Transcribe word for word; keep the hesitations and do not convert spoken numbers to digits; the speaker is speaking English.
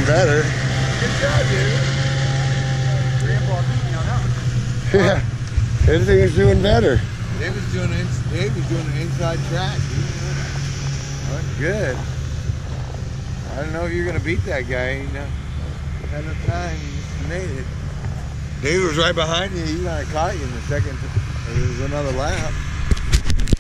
better. Good job, dude. Grandpa beat me on that one. Yeah, everything's doing better. Dave was doing the, Dave was doing the inside track. That's good. I don't know if you're gonna beat that guy. You know, had no time. You just made it. Dave was right behind you. He kind of caught you in the second. There was another lap.